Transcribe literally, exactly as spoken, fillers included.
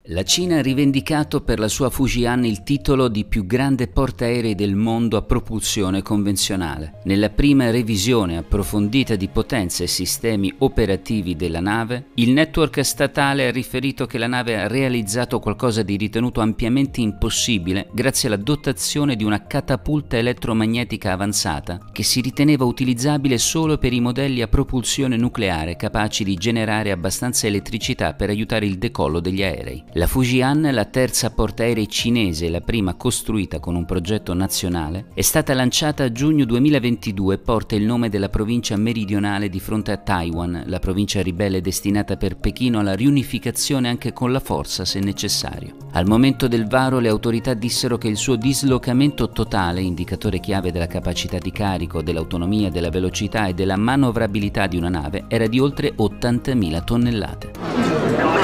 La Cina ha rivendicato per la sua Fujian il titolo di più grande portaerei del mondo a propulsione convenzionale. Nella prima revisione approfondita di potenza e sistemi operativi della nave, il network statale ha riferito che la nave ha realizzato qualcosa di ritenuto ampiamente impossibile grazie alla dotazione di una catapulta elettromagnetica avanzata che si riteneva utilizzabile solo per i modelli a propulsione nucleare capaci di generare abbastanza elettricità per aiutare il decollo degli aerei. La Fujian, la terza portaerei cinese e la prima costruita con un progetto nazionale, è stata lanciata a giugno duemilaventidue e porta il nome della provincia meridionale di fronte a Taiwan, la provincia ribelle destinata per Pechino alla riunificazione anche con la forza se necessario. Al momento del varo le autorità dissero che il suo dislocamento totale, indicatore chiave della capacità di carico, dell'autonomia, della velocità e della manovrabilità di una nave, era di oltre ottantamila tonnellate.